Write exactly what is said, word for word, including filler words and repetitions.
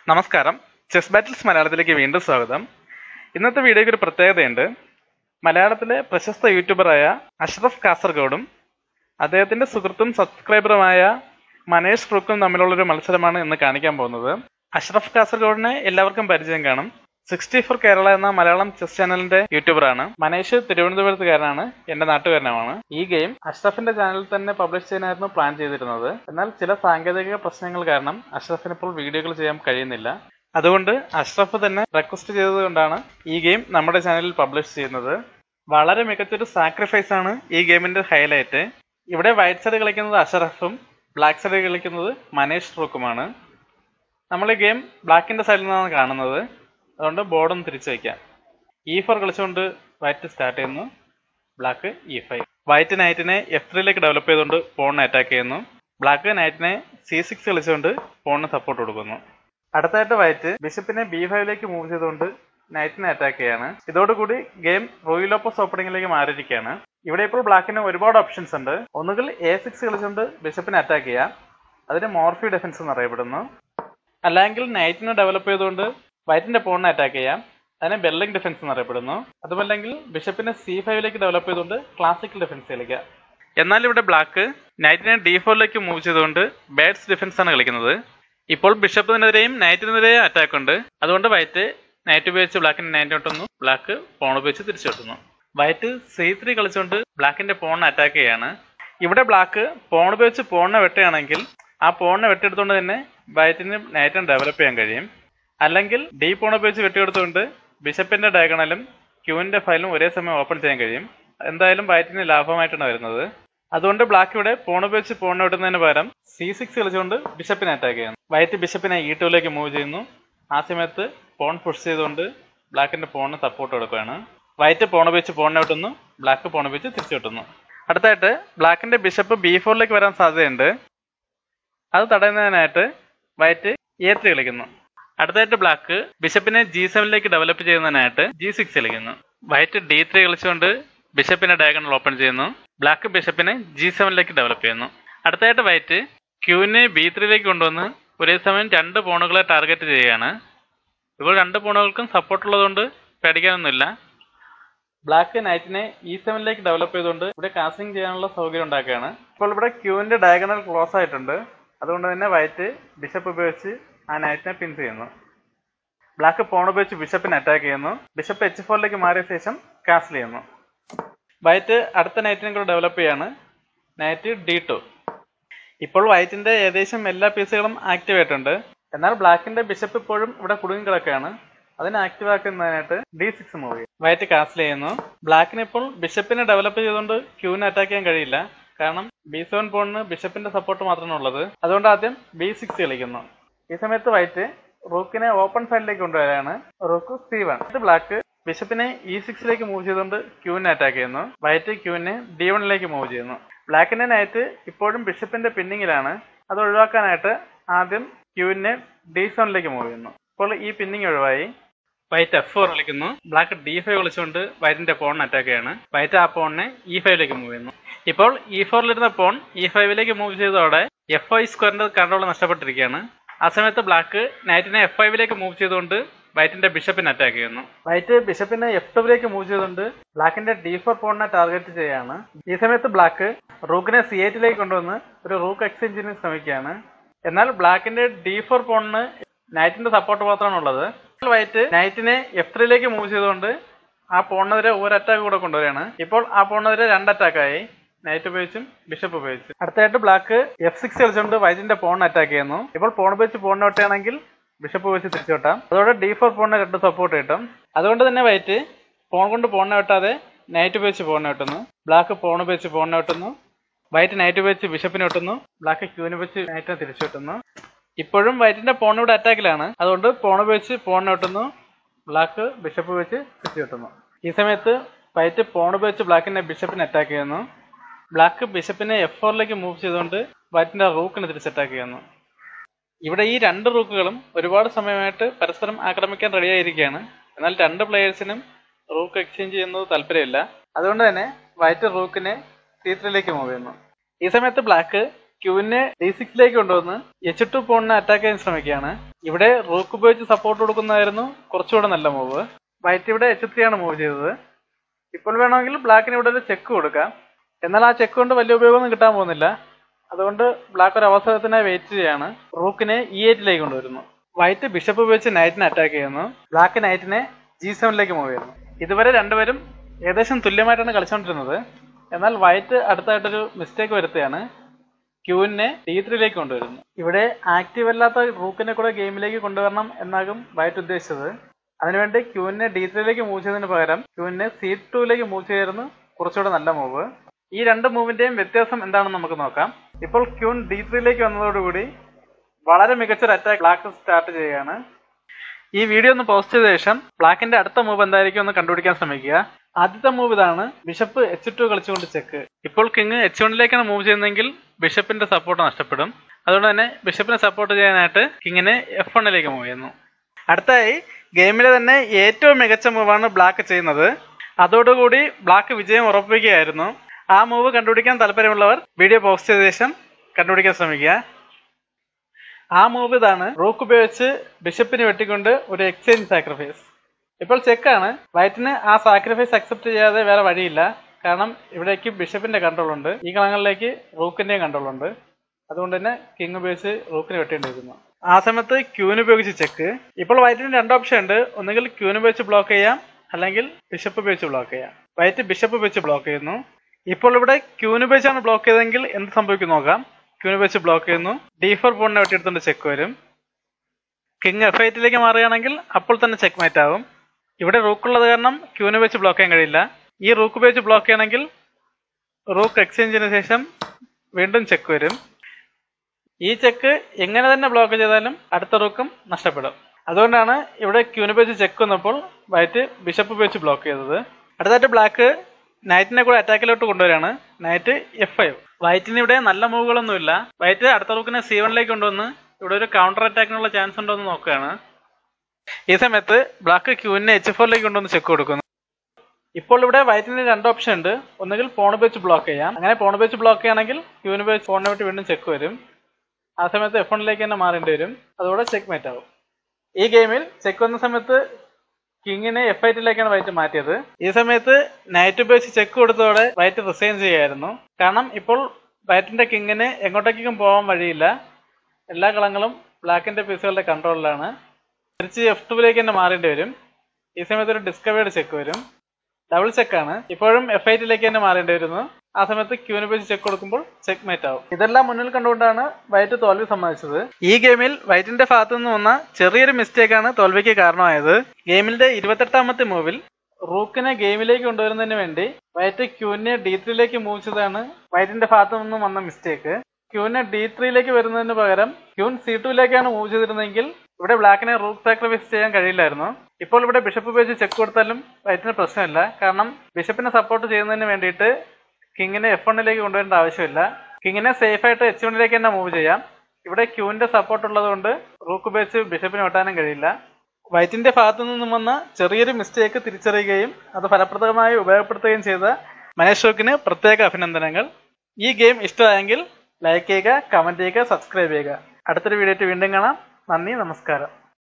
നമസ്കാരം, chess battles മലയാളത്തിലേക്ക് വീണ്ടും സ്വാഗതം. ഇന്നത്തെ വീഡിയോയ്ക്ക് ഒരു പ്രത്യേകതയുണ്ട്. മലയാളത്തിലെ പ്രശസ്ത യൂട്യൂബറായ അഷ്റഫ് കാസർഗോഡും അദ്ദേഹത്തിന്റെ സുഹൃത്തും സബ്സ്ക്രൈബറുമായ മനേഷ് റൂക്കും തമ്മിലുള്ളൊരു മത്സരമാണ് ഇന്ന് കാണിക്കാൻ പോകുന്നത്. അഷ്റഫ് കാസർഗോഡിനെ എല്ലാവർക്കും പരിചയം കാണും. സിക്സ്റ്റി ഫോർ കേരള എന്ന മലയാളം ചെസ് ചാനലിന്റെ യൂട്യൂബറാണ്. മനേഷ് തിരുവനന്തപുരത്തുകാരനാണ്, എന്റെ നാട്ടുകാരനാണ്. ഈ ഗെയിം അഷ്റഫിന്റെ ചാനലിൽ തന്നെ പബ്ലിഷ് ചെയ്യാനായിരുന്നു പ്ലാൻ ചെയ്തിരുന്നത്. എന്നാൽ ചില സാങ്കേതിക പ്രശ്നങ്ങൾ കാരണം അഷ്റഫിന് ഇപ്പോൾ വീഡിയോകൾ ചെയ്യാൻ കഴിയുന്നില്ല. അതുകൊണ്ട് അഷ്റഫ് തന്നെ റിക്വസ്റ്റ് ചെയ്തതുകൊണ്ടാണ് ഈ ഗെയിം നമ്മുടെ ചാനലിൽ പബ്ലിഷ് ചെയ്യുന്നത്. വളരെ മികച്ചൊരു സാക്രിഫൈസ് ആണ് ഈ ഗെയിമിന്റെ ഹൈലൈറ്റ്. ഇവിടെ വൈറ്റ് സൈഡ് കളിക്കുന്നത് അഷ്റഫും ബ്ലാക്ക് സൈഡ് കളിക്കുന്നത് മനേഷ് റൂക്കുമാണ്. നമ്മൾ ഈ ഗെയിം ബ്ലാക്കിന്റെ സൈഡിൽ നിന്നാണ് കാണുന്നത്. അതുകൊണ്ട് ബോർഡൊന്ന് തിരിച്ചു വയ്ക്കാം. ഇ ഫോർ കളിച്ചുകൊണ്ട് വൈറ്റ് സ്റ്റാർട്ട് ചെയ്യുന്നു. Black E five. വൈറ്റ് നൈറ്റിനെ എഫ് ത്രീയിലേക്ക് ഡെവലപ്പ് ചെയ്തുകൊണ്ട് പോണിനെ അറ്റാക്ക് ചെയ്യുന്നു. ബ്ലാക്ക് നൈറ്റിനെ സി സിക്സ് കളിച്ചുകൊണ്ട് പോണിന് സപ്പോർട്ട് കൊടുക്കുന്നു. അടുത്തായിട്ട് വൈറ്റ് ബിഷപ്പിനെ ബി ഫൈവിലേക്ക് മൂവ് ചെയ്തുകൊണ്ട് നൈറ്റിനെ അറ്റാക്ക് ചെയ്യാണ്. ഇതോടുകൂടി ഗെയിം റോയിലോപ്പസ് ഓപ്പണിംഗിലേക്ക് മാറിയിരിക്കുകയാണ്. ഇവിടെ ഇപ്പോൾ ബ്ലാക്കിന് ഒരുപാട് ഓപ്ഷൻസ് ഉണ്ട്. ഒന്നുകിൽ എ സിക്സ് കളിച്ചുകൊണ്ട് ബിഷപ്പിനെ അറ്റാക്ക് ചെയ്യാം, അതിന് മോർഫി ഡിഫൻസ് എന്നറിയപ്പെടുന്നു. അല്ലെങ്കിൽ നൈറ്റിനെ ഡെവലപ്പ് ചെയ്തുകൊണ്ട് വൈറ്റിന്റെ പോണിനെ അറ്റാക്ക് ചെയ്യാം, അതിനെ ബെർലിംഗ് ഡിഫൻസ് എന്നറിയപ്പെടുന്നു. അതുമല്ലെങ്കിൽ ബിഷപ്പിനെ സി ഫൈവിലേക്ക് ഡെവലപ്പ് ചെയ്തുകൊണ്ട് ക്ലാസിക്കൽ ഡിഫൻസ് കളിക്കാം. എന്നാൽ ഇവിടെ ബ്ലാക്ക് നൈറ്റിനെ ഡി ഫോറിലേക്ക് മൂവ് ചെയ്തുകൊണ്ട് ബേഡ്സ് ഡിഫൻസ് ആണ് കളിക്കുന്നത്. ഇപ്പോൾ ബിഷപ്പിനെതിരെയും നൈറ്റിനെതിരെയും അറ്റാക്ക് ഉണ്ട്. അതുകൊണ്ട് വൈറ്റ് നൈറ്റ് ഉപയോഗിച്ച് ബ്ലാക്കിന്റെ നൈറ്റ് വെട്ടുന്നു, ബ്ലാക്ക് പോൺ ഉപയോഗിച്ച് തിരിച്ചു വെട്ടുന്നു. വൈറ്റ് സി ത്രീ കളിച്ചുകൊണ്ട് ബ്ലാക്കിന്റെ പോണിനെ അറ്റാക്ക് ചെയ്യാണ്. ഇവിടെ ബ്ലാക്ക് പോൺ ഉപയോഗിച്ച് പോണിനെ വെട്ടുകയാണെങ്കിൽ ആ പോണിനെ വെട്ടിയെടുത്തുകൊണ്ട് തന്നെ വൈറ്റിന് നൈറ്റിനെ ഡെവലപ്പ് ചെയ്യാൻ കഴിയും. അല്ലെങ്കിൽ ഡി പോൺ ഉപയോഗിച്ച് വെട്ടിയെടുത്തുകൊണ്ട് ബിഷപ്പിന്റെ ഡയഗണലും ക്യൂവിന്റെ ഫയലും ഒരേ സമയം ഓപ്പൺ ചെയ്യാൻ കഴിയും. എന്തായാലും വൈറ്റിന് ലാഭമായിട്ടാണ് വരുന്നത്. അതുകൊണ്ട് ബ്ലാക്ക് ഇവിടെ പോൺ ഉപയോഗിച്ച് പോണിനെ വെട്ടുന്നതിന് പകരം സി സിക്സ് കളിച്ചുകൊണ്ട് ബിഷപ്പിനെ അറ്റാക്ക് ചെയ്യുന്നു. വൈറ്റ് ബിഷപ്പിനെ ഇ ടൂയിലേക്ക് മൂവ് ചെയ്യുന്നു. ആ സമയത്ത് പോൺ പുഷ് ചെയ്തുകൊണ്ട് ബ്ലാക്കിന്റെ പോണിന് സപ്പോർട്ട് കൊടുക്കുകയാണ്. വൈറ്റ് പോൺ ഉപയോഗിച്ച് പോണിനെ വെട്ടുന്നു, ബ്ലാക്ക് പോൺ ഉപയോഗിച്ച് തിരിച്ചു വെട്ടുന്നു. അടുത്തായിട്ട് ബ്ലാക്കിന്റെ ബിഷപ്പ് ബി ഫോറിലേക്ക് വരാൻ സാധ്യതയുണ്ട്. അത് തടയുന്നതിനായിട്ട് വൈറ്റ് എ ത്രീ കളിക്കുന്നു. അടുത്തായിട്ട് ബ്ലാക്ക് ബിഷപ്പിനെ ജി സെവനിലേക്ക് ഡെവലപ്പ് ചെയ്യുന്നതിനായിട്ട് ജി സിക്സ് കളിക്കുന്നു. വൈറ്റ് ഡി ത്രീ കളിച്ചുകൊണ്ട് ബിഷപ്പിന്റെ ഡയഗണൽ ഓപ്പൺ ചെയ്യുന്നു. ബ്ലാക്ക് ബിഷപ്പിനെ ജി സെവനിലേക്ക് ഡെവലപ്പ് ചെയ്യുന്നു. അടുത്തായിട്ട് വൈറ്റ് ക്യൂവിനെ ബി ത്രീയിലേക്ക് കൊണ്ടുവന്ന് ഒരേ സമയം രണ്ട് പോണുകളെ ടാർഗറ്റ് ചെയ്യുകയാണ്. ഇപ്പോൾ രണ്ട് പോണുകൾക്കും സപ്പോർട്ട് ഉള്ളതുകൊണ്ട് പേടിക്കാനൊന്നുമില്ല. ബ്ലാക്ക് നൈറ്റിനെ ഇ സെവനിലേക്ക് ഡെവലപ്പ് ചെയ്തുകൊണ്ട് ഇവിടെ കാസ്റ്റിംഗ് ചെയ്യാനുള്ള സൗകര്യം ഉണ്ടാക്കുകയാണ്. ഇപ്പോൾ ഇവിടെ ക്യൂവിന്റെ ഡയഗണൽ ക്ലോസ് ആയിട്ടുണ്ട്. അതുകൊണ്ട് തന്നെ വൈറ്റ് ബിഷപ്പ് ഉപയോഗിച്ച് ആ നൈറ്റിനെ പിൻ ചെയ്യുന്നു. ബ്ലാക്ക് പോൺ ഉപയോഗിച്ച് ബിഷപ്പിനെ അറ്റാക്ക് ചെയ്യുന്നു. ബിഷപ്പ് എച്ച് ഫോറിലേക്ക് മാറിയ ശേഷം കാസിൽ ചെയ്യുന്നു. വൈറ്റ് അടുത്ത നൈറ്റിനെ കൂടെ ഡെവലപ്പ് ചെയ്യാണ്. Knight D two. ഇപ്പോൾ വൈറ്റിന്റെ ഏകദേശം എല്ലാ പീസുകളും ആക്റ്റീവ് ആയിട്ടുണ്ട്. എന്നാൽ ബ്ലാക്കിന്റെ ബിഷപ്പ് ഇപ്പോഴും ഇവിടെ കുടുങ്ങി കിടക്കുകയാണ്. അതിനെ ആക്റ്റീവ് ആക്കുന്നതിനായിട്ട് ഡി സിക്സ് മൂവ് ചെയ്യും. വൈറ്റ് കാസിൽ ചെയ്യുന്നു. ബ്ലാക്കിന് ഇപ്പോൾ ബിഷപ്പിനെ ഡെവലപ്പ് ചെയ്തുകൊണ്ട് ക്യൂവിനെ അറ്റാക്ക് ചെയ്യാൻ കഴിയില്ല. കാരണം ബി സെവൻ പോണിന് ബിഷപ്പിന്റെ സപ്പോർട്ട് മാത്രമാണ് ഉള്ളത്. അതുകൊണ്ട് ആദ്യം ബി സിക്സ് കളിക്കുന്നു. ഈ സമയത്ത് വൈറ്റ് റൂക്കിനെ ഓപ്പൺ സൈഡിലേക്ക് കൊണ്ടുവരാണ്. Rook C one. ബ്ലാക്ക് ബിഷപ്പിനെ ഇ സിക്സിലേക്ക് മൂവ് ചെയ്തുകൊണ്ട് ക്യൂവിനെ അറ്റാക്ക് ചെയ്യുന്നു. വൈറ്റ് ക്യൂവിനെ ഡി വണ്ണിലേക്ക് മൂവ് ചെയ്യുന്നു. ബ്ലാക്കിന്റെ നൈറ്റ് ഇപ്പോഴും ബിഷപ്പിന്റെ പിന്നിങ്ങിലാണ്. അത് ഒഴിവാക്കാനായിട്ട് ആദ്യം ക്യൂവിനെ ഡി സെവനിലേക്ക് മൂവ് ചെയ്യുന്നു. ഇപ്പോൾ ഈ പിന്നിങ് ഒഴിവായി. വൈറ്റ് എഫ് ഫോർ കളിക്കുന്നു. ബ്ലാക്ക് ഡി ഫൈവ് കളിച്ചുകൊണ്ട് വൈറ്റിന്റെ പോണിനെ അറ്റാക്ക് ചെയ്യാണ്. വൈറ്റ് ആ പോണിനെ ഇ ഫൈവിലേക്ക് മൂവ് ചെയ്യുന്നു. ഇപ്പോൾ ഇ ഫോറിലിരുന്ന പോൺ ഇ ഫൈവിലേക്ക് മൂവ് ചെയ്തതോടെ എഫ് ഐ സ്ക്വയറിന്റെ കൺട്രോൾ നഷ്ടപ്പെട്ടിരിക്കുകയാണ്. ആ സമയത്ത് ബ്ലാക്ക് നൈറ്റിനെ എഫ് ഫൈവിലേക്ക് മൂവ് ചെയ്തുകൊണ്ട് വൈറ്റിന്റെ ബിഷപ്പിനെ അറ്റാക്ക് ചെയ്യുന്നു. വൈറ്റ് ബിഷപ്പിനെ എഫ് ടുവിലേക്ക് മൂവ് ചെയ്തുകൊണ്ട് ബ്ലാക്കിന്റെ ഡി ഫോർ പോണിനെ ടാർഗറ്റ് ചെയ്യാണ്. ഈ സമയത്ത് ബ്ലാക്ക് റൂക്കിനെ സി എയ്റ്റിലേക്ക് കൊണ്ടുവന്ന് ഒരു റൂക്ക് എക്സ്ചേഞ്ചിന് ശ്രമിക്കുകയാണ്. എന്നാൽ ബ്ലാക്കിന്റെ ഡി ഫോർ പോണിന് നൈറ്റിന്റെ സപ്പോർട്ട് മാത്രമാണ് ഉള്ളത്. വൈറ്റ് നൈറ്റിനെ എഫ് ത്രീയിലേക്ക് മൂവ് ചെയ്തുകൊണ്ട് ആ പോണിനെതിരെ ഒരു അറ്റാക്ക് കൂടെ കൊണ്ടുവരികയാണ്. ഇപ്പോൾ ആ പോണിനെതിരെ രണ്ട് അറ്റാക്കായി, നൈറ്റ് ഉപയോഗിച്ചും ബിഷപ്പ് ഉപയോഗിച്ചും. അടുത്തായിട്ട് ബ്ലാക്ക് എഫ് സിക്സ് കളിച്ചുകൊണ്ട് വൈറ്റിന്റെ പോണിനെ അറ്റാക്ക് ചെയ്യുന്നു. ഇപ്പോൾ പോൺ ഉപയോഗിച്ച് പോണിനെ വെട്ടുകയാണെങ്കിൽ ബിഷപ്പ് ഉപയോഗിച്ച് തിരിച്ചു വെട്ടാം. അതോടെ ഡി ഫോർ പോണിനെ രണ്ട് സപ്പോർട്ട് കിട്ടും. അതുകൊണ്ട് തന്നെ വൈറ്റ് പോൺ കൊണ്ട് പോണിനെ വെട്ടാതെ നൈറ്റ് ഉപയോഗിച്ച് പോണിനെ വെട്ടുന്നു. ബ്ലാക്ക് പോൺ ഉപയോഗിച്ച് പോണിനെ വെട്ടുന്നു. വൈറ്റ് നൈറ്റ് ഉപയോഗിച്ച് ബിഷപ്പിനെ വെട്ടുന്നു. ബ്ലാക്ക് ക്യൂവിനെ ഉപയോഗിച്ച് നൈറ്റിനെ തിരിച്ചു വെട്ടുന്നു. ഇപ്പോഴും വൈറ്റിന്റെ പോൺ ഇവിടെ അറ്റാക്കിലാണ്. അതുകൊണ്ട് പോൺ ഉപയോഗിച്ച് പോണിനെ വെട്ടുന്നു. ബ്ലാക്ക് ബിഷപ്പ് ഉപയോഗിച്ച് തിരിച്ചു വെട്ടുന്നു. ഈ സമയത്ത് വൈറ്റ് പോൺ ഉപയോഗിച്ച് ബ്ലാക്കിന്റെ ബിഷപ്പിനെ അറ്റാക്ക് ചെയ്യുന്നു. ബ്ലാക്ക് ബിഷപ്പിനെ എഫ് ഫോറിലേക്ക് മൂവ് ചെയ്തുകൊണ്ട് വൈറ്റിന്റെ റൂക്കിനെ തിരിച്ച് അറ്റാക്ക് ചെയ്യുന്നു. ഇവിടെ ഈ രണ്ട് റൂക്കുകളും ഒരുപാട് സമയമായിട്ട് പരസ്പരം ആക്രമിക്കാൻ റെഡിയായിരിക്കുകയാണ്. എന്നാൽ രണ്ട് പ്ലേയേഴ്സിനും റൂക്ക് എക്സ്ചേഞ്ച് ചെയ്യുന്നത് താല്പര്യമില്ല. അതുകൊണ്ട് തന്നെ വൈറ്റ് റൂക്കിനെ സി ത്രീയിലേക്ക് മൂവ് ചെയ്യുന്നു. ഈ സമയത്ത് ബ്ലാക്ക് ക്യൂവിനെ ഡി സിക്സിലേക്ക് കൊണ്ടുവന്ന് എച്ച് ടു പോണിനെ അറ്റാക്ക് ചെയ്യാൻ ശ്രമിക്കുകയാണ്. ഇവിടെ റൂക്ക് ഉപയോഗിച്ച് സപ്പോർട്ട് കൊടുക്കുന്നതായിരുന്നു കുറച്ചുകൂടെ നല്ല മൂവ്. വൈറ്റ് ഇവിടെ എച്ച് ത്രീ ആണ് മൂവ് ചെയ്തത്. ഇപ്പോൾ വേണമെങ്കിൽ ബ്ലാക്കിന് ഇവിടെ ഒരു ചെക്ക് കൊടുക്കാം. എന്നാൽ ആ ചെക്ക് കൊണ്ട് വലിയ ഉപയോഗമൊന്നും കിട്ടാൻ പോകുന്നില്ല. അതുകൊണ്ട് ബ്ലാക്ക് ഒരു അവസരത്തിനായി വെയിറ്റ് ചെയ്യാണ്. റൂക്കിനെ ഇ എയ്റ്റിലേക്ക് കൊണ്ടുവരുന്നു. വൈറ്റ് ബിഷപ്പ് ഉപയോഗിച്ച് നൈറ്റിനെ അറ്റാക്ക് ചെയ്യുന്നു. ബ്ലാക്ക് നൈറ്റിനെ ജി സെവനിലേക്ക് മൂവ് ചെയ്യുന്നു. ഇതുവരെ രണ്ടുപേരും ഏകദേശം തുല്യമായിട്ടാണ് കളിച്ചുകൊണ്ടിരുന്നത്. എന്നാൽ വൈറ്റ് അടുത്തായിട്ടൊരു മിസ്റ്റേക്ക് വരുത്തുകയാണ്. ക്യൂവിനെ ഡി ത്രീയിലേക്ക് കൊണ്ടുവരുന്നു. ഇവിടെ ആക്റ്റീവ് അല്ലാത്ത റൂക്കിനെ കൂടെ ഗെയിമിലേക്ക് കൊണ്ടുവരണം എന്നാകും വൈറ്റ് ഉദ്ദേശിച്ചത്. അതിനുവേണ്ടി ക്യൂവിനെ ഡി ത്രീയിലേക്ക് മൂവ് ചെയ്തതിന് പകരം ക്യൂവിനെ സി ടൂയിലേക്ക് മൂവ് ചെയ്തിരുന്നു കുറച്ചുകൂടെ നല്ല മൂവ്. ഈ രണ്ട് മൂവിന്റെയും വ്യത്യാസം എന്താണെന്ന് നമുക്ക് നോക്കാം. ഇപ്പോൾ ക്യൂൻ ഡി ത്രീയിലേക്ക് വന്നതോടുകൂടി വളരെ മികച്ചൊരു അറ്റാക്ക് ബ്ലാക്ക് സ്റ്റാർട്ട് ചെയ്യുകയാണ്. ഈ വീഡിയോ ഒന്ന് പോസ്റ്റ് ചെയ്ത ശേഷം ബ്ലാക്കിന്റെ അടുത്ത മൂവ് എന്തായിരിക്കും എന്ന് കണ്ടുപിടിക്കാൻ ശ്രമിക്കുക. ആദ്യത്തെ മൂവ് ഇതാണ്, ബിഷപ്പ് എച്ച് ടു കളിച്ചുകൊണ്ട് ചെക്ക്. ഇപ്പോൾ കിങ് എച്ച് വണ്ണിലേക്കാണ് മൂവ് ചെയ്യുന്നതെങ്കിൽ ബിഷപ്പിന്റെ സപ്പോർട്ട് നഷ്ടപ്പെടും. അതുകൊണ്ട് തന്നെ ബിഷപ്പിനെ സപ്പോർട്ട് ചെയ്യാനായിട്ട് കിങ്ങിനെ എഫ് വണ്ണിലേക്ക് മൂവ് ചെയ്യുന്നു. അടുത്തായി ഗെയിമിലെ തന്നെ ഏറ്റവും മികച്ച മൂവാണ് ബ്ലാക്ക് ചെയ്യുന്നത്. അതോടുകൂടി ബ്ലാക്ക് വിജയം ഉറപ്പിക്കുകയായിരുന്നു. ആ മൂവ് കണ്ടുപിടിക്കാൻ താല്പര്യമുള്ളവർ വീഡിയോ പോസ്റ്റ് ചെയ്ത ശേഷം കണ്ടുപിടിക്കാൻ ശ്രമിക്കുക. ആ മൂവ് ഇതാണ്, റൂക്ക് ഉപയോഗിച്ച് ബിഷപ്പിന് വെട്ടിക്കൊണ്ട് ഒരു എക്സ്ചേഞ്ച് സാക്രിഫൈസ്. ഇപ്പോൾ ചെക്കാണ്. വൈറ്റിന് ആ സാക്രിഫൈസ് അക്സെപ്റ്റ് ചെയ്യാതെ വേറെ വഴിയില്ല. കാരണം ഇവിടേക്ക് ബിഷപ്പിന്റെ കൺട്രോൾ ഉണ്ട്, ഈ കളങ്ങളിലേക്ക് റൂക്കിന്റെയും കൺട്രോൾ ഉണ്ട്. അതുകൊണ്ട് തന്നെ കിങ് ഉപയോഗിച്ച് റൂക്കിന് വെട്ടേണ്ടിയിരിക്കുന്നു. ആ സമയത്ത് ക്യൂന് ഉപയോഗിച്ച് ചെക്ക്. ഇപ്പോൾ വൈറ്റിന് രണ്ട് ഓപ്ഷൻ ഉണ്ട്, ഒന്നുകിൽ ക്യൂന് ഉപയോഗിച്ച് ബ്ലോക്ക് ചെയ്യാം, അല്ലെങ്കിൽ ബിഷപ്പ് ഉപയോഗിച്ച് ബ്ലോക്ക് ചെയ്യാം. വൈറ്റ് ബിഷപ്പ് ഉപയോഗിച്ച് ബ്ലോക്ക് ചെയ്യുന്നു. ഇപ്പോൾ ഇവിടെ ക്യൂന് ഉപയോഗിച്ചാണ് ബ്ലോക്ക് ചെയ്തെങ്കിൽ എന്ത് സംഭവിക്കും നോക്കാം. ക്യൂന് ഉപയോഗിച്ച് ബ്ലോക്ക് ചെയ്യുന്നു. ഡി ഫോർ പോണിനെ വെട്ടിയെടുത്തുകൊണ്ട് ചെക്ക് വരും. കിങ് എഫ് എയ്റ്റിലേക്ക് മാറുകയാണെങ്കിൽ അപ്പോൾ തന്നെ ചെക്ക് മേറ്റ് ആവും. ഇവിടെ റൂക്കുള്ളത് കാരണം ക്യൂന് വെച്ച് ബ്ലോക്ക് ചെയ്യാൻ കഴിയില്ല. ഈ റൂക്ക് ഉപയോഗിച്ച് ബ്ലോക്ക് ചെയ്യണമെങ്കിൽ റൂക്ക് എക്സ്ചേഞ്ചിന് ശേഷം വീണ്ടും ചെക്ക് വരും. ഈ ചെക്ക് എങ്ങനെ തന്നെ ബ്ലോക്ക് ചെയ്താലും അടുത്ത റൂക്കും നഷ്ടപ്പെടും. അതുകൊണ്ടാണ് ഇവിടെ ക്യൂന് ഉപയോഗിച്ച് ചെക്ക് വന്നപ്പോൾ വൈറ്റ് ബിഷപ്പ് ഉപയോഗിച്ച് ബ്ലോക്ക് ചെയ്തത്. അടുത്തായിട്ട് ബ്ലാക്ക് നൈറ്റിനെ കൂടെ അറ്റാക്കിലോട്ട് കൊണ്ടുവരാണ്. Knight F five. വൈറ്റിന് ഇവിടെ നല്ല മൂവുകളൊന്നുമില്ല. വൈറ്റ് അടുത്ത റൂക്കിനെ സി വണ്ണിലേക്ക് കൊണ്ടുവന്ന് ഇവിടെ ഒരു കൗണ്ടർ അറ്റാക്കിനുള്ള ചാൻസ് ഉണ്ടോ എന്ന് നോക്കുകയാണ്. ഈ സമയത്ത് ബ്ലാക്ക് ക്യൂവിനെ എച്ച് ഫോറിലേക്ക് കൊണ്ടുവന്ന് ചെക്ക് കൊടുക്കുന്നു. ഇപ്പോൾ ഇവിടെ വൈറ്റിന് രണ്ട് ഓപ്ഷൻ ഉണ്ട്, ഒന്നുകിൽ പോൺ ഉപയോഗിച്ച് ബ്ലോക്ക് ചെയ്യാം. അങ്ങനെ പോൺ ഉപയോഗിച്ച് ബ്ലോക്ക് ചെയ്യുകയാണെങ്കിൽ ക്യൂവിന് ഉപയോഗിച്ച് പോണിനെ വിട്ട് വീണ്ടും ചെക്ക് വരും. ആ സമയത്ത് എഫ് വണ്ണിലേക്ക് തന്നെ മാറേണ്ടി വരും. അതോടെ ചെക്ക് മേറ്റ് ആവും. ഈ ഗെയിമിൽ ചെക്ക് വന്ന സമയത്ത് കിങ്ങിനെ എഫ് എയ്റ്റിലേക്കാണ് വൈറ്റ് മാറ്റിയത്. ഈ സമയത്ത് നൈറ്റ് ഉപയോഗിച്ച് ചെക്ക് കൊടുത്തതോടെ വൈറ്റ് റിസൈൻ ചെയ്യായിരുന്നു. കാരണം ഇപ്പോൾ വൈറ്റിന്റെ കിങ്ങിന് എങ്ങോട്ടേക്കും പോകാൻ വഴിയില്ല. എല്ലാ കളങ്ങളും ബ്ലാക്കിന്റെ പീസുകളുടെ കൺട്രോളിലാണ്. തിരിച്ച് എഫ് ടുവിലേക്ക് തന്നെ മാറേണ്ടി വരും. ഈ സമയത്ത് ഒരു ഡിസ്കവേർഡ് ചെക്ക് വരും. ഡബിൾ ചെക്കാണ്. ഇപ്പോഴും എഫ് എയ്റ്റിലേക്ക് തന്നെ മാറേണ്ടി വരുന്നു. ആ സമയത്ത് ക്യൂന് ഉപയോഗിച്ച് ചെക്ക് കൊടുക്കുമ്പോൾ ചെക്ക് മേറ്റ് ആവും. ഇതെല്ലാം മുന്നിൽ കണ്ടുകൊണ്ടാണ് വൈറ്റ് തോൽവി സമ്മതിച്ചത്. ഈ ഗെയിമിൽ വൈറ്റിന്റെ ഭാഗത്തു നിന്ന് വന്ന ചെറിയൊരു മിസ്റ്റേക്കാണ് തോൽവിക്ക് കാരണമായത്. ഗെയിമിന്റെ ഇരുപത്തെട്ടാമത്തെ മൂവിൽ റൂക്കിനെ ഗെയിമിലേക്ക് കൊണ്ടുവരുന്നതിന് വേണ്ടി വൈറ്റ് ക്യൂവിനെ ഡി ത്രീയിലേക്ക് മൂവ് ചെയ്താണ് വൈറ്റിന്റെ ഭാഗത്തു നിന്നും വന്ന മിസ്റ്റേക്ക്. ക്യൂവിനെ ഡി ത്രീയിലേക്ക് വരുന്നതിന് പകരം ക്യൂൻ സി ടുവിലേക്കാണ് മൂവ് ചെയ്തിരുന്നെങ്കിൽ ഇവിടെ ബ്ലാക്കിനെ റൂക്ക് സാക്രിഫൈസ് ചെയ്യാൻ കഴിയില്ലായിരുന്നു. ഇപ്പോൾ ഇവിടെ ബിഷപ്പ് ഉപയോഗിച്ച് ചെക്ക് കൊടുത്താലും വൈറ്റിന് പ്രശ്നമില്ല. കാരണം ബിഷപ്പിനെ സപ്പോർട്ട് ചെയ്യുന്നതിന് വേണ്ടിയിട്ട് കിങ്ങിനെ എഫ് വണ്ണിലേക്ക് കൊണ്ടുവരേണ്ട ആവശ്യമില്ല. കിങ്ങിനെ സേഫ് ആയിട്ട് എച്ച് വണ്ണിലേക്ക് തന്നെ മൂവ് ചെയ്യാം. ഇവിടെ ക്യൂവിന്റെ സപ്പോർട്ട് ഉള്ളത് കൊണ്ട് റൂക്ക് ഉപയോഗിച്ച് ബിഷപ്പിന് വെട്ടാനും കഴിയില്ല. വൈറ്റിന്റെ ഭാഗത്തു നിന്നും വന്ന ചെറിയൊരു മിസ്റ്റേക്ക് തിരിച്ചറിയുകയും അത് ഫലപ്രദമായി ഉപയോഗപ്പെടുത്തുകയും ചെയ്ത മനേഷ് റൂക്കിന് പ്രത്യേക അഭിനന്ദനങ്ങൾ. ഈ ഗെയിം ഇഷ്ടമായെങ്കിൽ ലൈക്ക് ചെയ്യുക, കമന്റ് ചെയ്യുക, സബ്സ്ക്രൈബ് ചെയ്യുക. അടുത്തൊരു വീഡിയോ വീണ്ടും കാണാം. നന്ദി, നമസ്കാരം.